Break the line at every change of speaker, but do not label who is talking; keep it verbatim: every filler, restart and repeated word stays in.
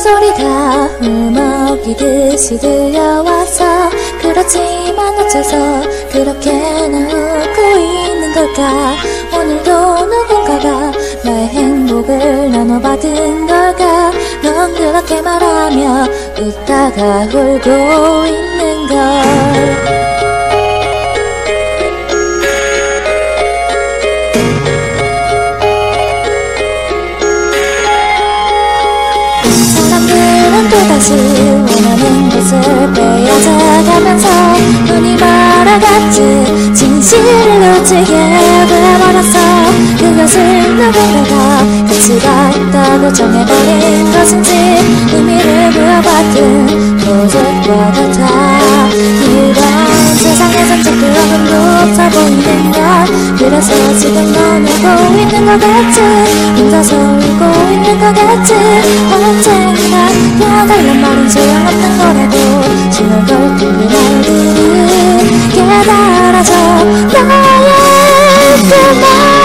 소리가 울먹이듯이 들려와서 그렇지만 어째서 그렇게나 웃고 있는 걸까. 오늘도 누군가가 나의 행복을 나눠받은 걸까. 넌 그렇게 말하며 웃다가 울고 있는 걸. 사람들은 또다시 원하는 것을 빼앗아가면서 눈이 멀어갔지. 진실을 놓치게 돼버렸어. 그것을 누군가가 가치가 있다고 정해버린 것인지 의미를 부여받은 도적과 같아. 이런 세상에선 자꾸 어둠도 없어 보이는 것. 그래서 지금 넌 울고 있는 것 같지. 혼자서 울고 있는 것 같지. 언젠가 펴달란 말은 소용없는 거라고. 신을 걸 그 말들은 깨달아져. 나의 그 말